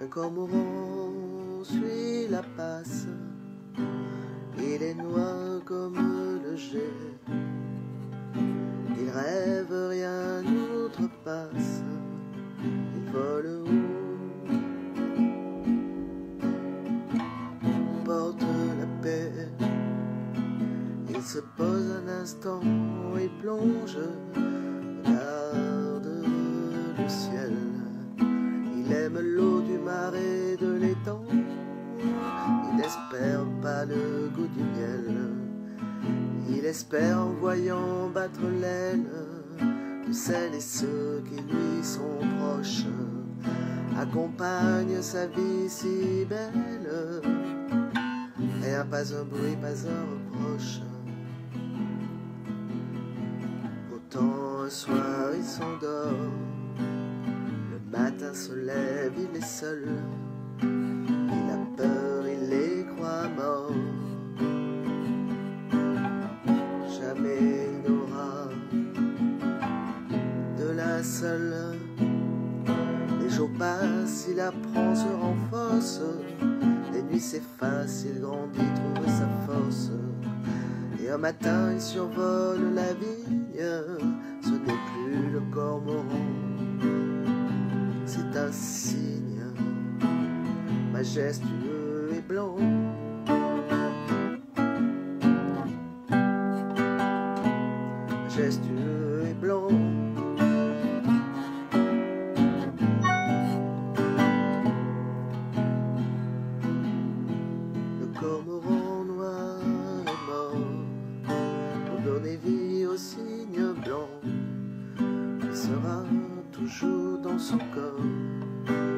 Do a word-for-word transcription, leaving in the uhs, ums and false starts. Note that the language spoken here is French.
cormoran suit la passe, il est noir comme le jet, il rêve rien n'outrepasse, il vole haut, porte la paix, il se pose un instant, il plonge, regarde le ciel. Il aime l'eau du marais de l'étang, il n'espère pas le goût du miel, il espère en voyant battre l'aile de celles et ceux qui lui sont proches, accompagne sa vie si belle, rien, pas un bruit, pas un reproche. Pourtant un soir il s'endort, le matin se lève, il est seul, il a peur, il les croit morts. Jamais il n'aura de la seule. Les jours passent, il apprend, se renforce, les nuits s'effacent, il grandit, trouve sa force. Et un matin il survole la vigne, ce n'est plus le cormoran, c'est un cygne majestueux et blanc. Majestueux et blanc. Le cormoran noir est mort pour donner vie au cygne blanc qui sera toujours dans son corps.